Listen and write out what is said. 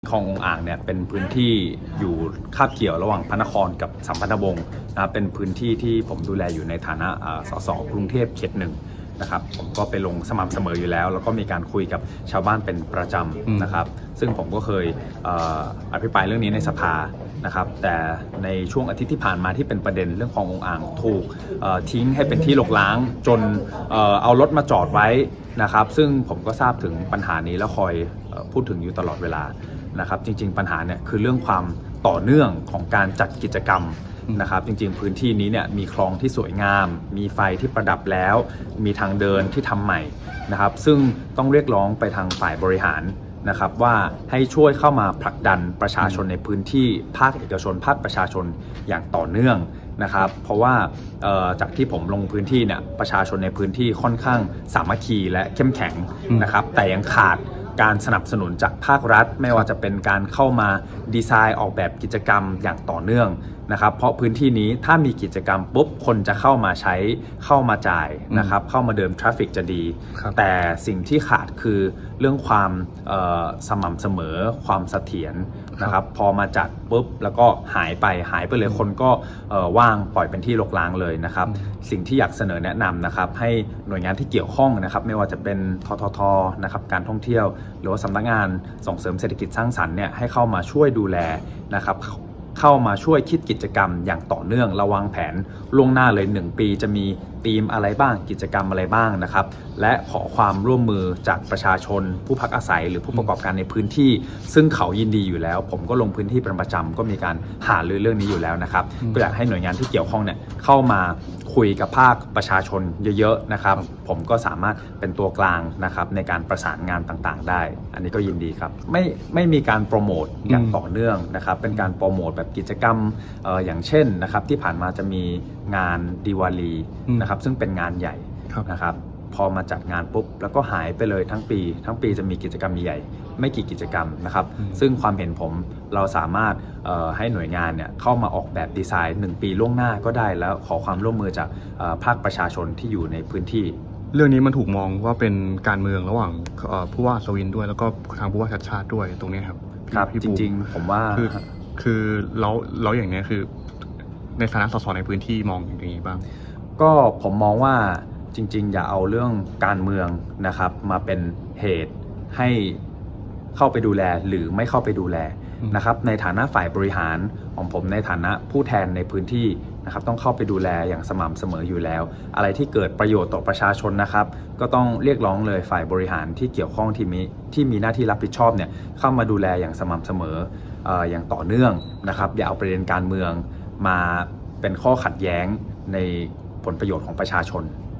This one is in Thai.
คลององอ่างเนี่ยเป็นพื้นที่อยู่คาบเกี่ยวระหว่างพระนครกับสัมพันธวงศ์นะครับเป็นพื้นที่ที่ผมดูแลอยู่ในฐานะสสกรุงเทพเขต 1นะครับผมก็ไปลงสม่ำเสมออยู่แล้วแล้วก็มีการคุยกับชาวบ้านเป็นประจำนะครับซึ่งผมก็เคยอภิปรายเรื่องนี้ในสภานะครับแต่ในช่วงอาทิตย์ที่ผ่านมาที่เป็นประเด็นเรื่องคลององอ่างถูกทิ้งให้เป็นที่รกร้างจนเอารถมาจอดไว้นะครับซึ่งผมก็ทราบถึงปัญหานี้แล้วคอยพูดถึงอยู่ตลอดเวลานะครับจริงๆปัญหาเนี่ยคือเรื่องความต่อเนื่องของการจัดกิจกรรมนะครับจริงๆพื้นที่นี้เนี่ยมีคลองที่สวยงามมีไฟที่ประดับแล้วมีทางเดินที่ทำใหม่นะครับซึ่งต้องเรียกร้องไปทางฝ่ายบริหารนะครับว่าให้ช่วยเข้ามาผลักดันประชาชนในพื้นที่ภาคเอกชนภาคประชาชนอย่างต่อเนื่องนะครับเพราะว่าจากที่ผมลงพื้นที่เนี่ยประชาชนในพื้นที่ค่อนข้างสามัคคีและเข้มแข็งนะครับแต่ยังขาดการสนับสนุนจากภาครัฐไม่ว่าจะเป็นการเข้ามาดีไซน์ออกแบบกิจกรรมอย่างต่อเนื่องนะครับเพราะพื้นที่นี้ถ้ามีกิจกรรมปุ๊บคนจะเข้ามาใช้เข้ามาจ่ายนะครับเข้ามาเดินทราฟฟิกจะดีแต่สิ่งที่ขาดคือเรื่องความสม่ำเสมอความเสถียรนะครับพอมาจัดปุ๊บแล้วก็หายไปเลยคนก็ว่างปล่อยเป็นที่รกร้างเลยนะครับสิ่งที่อยากเสนอแนะนำนะครับให้หน่วยงานที่เกี่ยวข้องนะครับไม่ว่าจะเป็นทททนะครับการท่องเที่ยวหรือว่าสำนักงานส่งเสริมเศรษฐกิจสร้างสรรค์เนี่ยให้เข้ามาช่วยดูแลนะครับเข้ามาช่วยคิดกิจกรรมอย่างต่อเนื่องระวางแผนล่วงหน้าเลย1 ปีจะมีธีมอะไรบ้างกิจกรรมอะไรบ้างนะครับและขอความร่วมมือจากประชาชนผู้พักอาศัยหรือผู้ประกอบการในพื้นที่ซึ่งเขายินดีอยู่แล้วผมก็ลงพื้นที่เป็นประจำก็มีการหารือเรื่องนี้อยู่แล้วนะครับก็อยากให้หน่วยงานที่เกี่ยวข้องเนี่ยเข้ามาคุยกับภาคประชาชนเยอะๆนะครับผมก็สามารถเป็นตัวกลางนะครับในการประสานงานต่างๆได้อันนี้ก็ยินดีครับไม่มีการโปรโมทอย่างต่อเนื่องนะครับเป็นการโปรโมทแบบกิจกรรมอย่างเช่นนะครับที่ผ่านมาจะมีงานดิวาลีนะครับซึ่งเป็นงานใหญ่นะครับพอมาจัดงานปุ๊บแล้วก็หายไปเลยทั้งปีจะมีกิจกรรมใหญ่ไม่กี่กิจกรรมนะครับซึ่งความเห็นผมเราสามารถให้หน่วยงานเนี่ยเข้ามาออกแบบดีไซน์1 ปีล่วงหน้าก็ได้แล้วขอความร่วมมือจากภาคประชาชนที่อยู่ในพื้นที่เรื่องนี้มันถูกมองว่าเป็นการเมืองระหว่างผู้ว่าสวินด้วยแล้วก็ทางผู้ว่าชัดชาติด้วยตรงนี้ครับครับจริงๆผมว่าคือเราอย่างนี้คือในฐานะสสในพื้นที่มองอย่างนี้บ้างก็ผมมองว่าจริงๆอย่าเอาเรื่องการเมืองนะครับมาเป็นเหตุให้เข้าไปดูแลหรือไม่เข้าไปดูแลนะครับในฐานะฝ่ายบริหารของผมในฐานะผู้แทนในพื้นที่นะครับต้องเข้าไปดูแลอย่างสม่ำเสมออยู่แล้วอะไรที่เกิดประโยชน์ต่อประชาชนนะครับก็ต้องเรียกร้องเลยฝ่ายบริหารที่เกี่ยวข้องที่มีหน้าที่รับผิดชอบเนี่ยเข้ามาดูแลอย่างสม่ำเสมออย่างต่อเนื่องนะครับอย่าเอาประเด็นการเมืองมาเป็นข้อขัดแย้งในผลประโยชน์ของประชาชน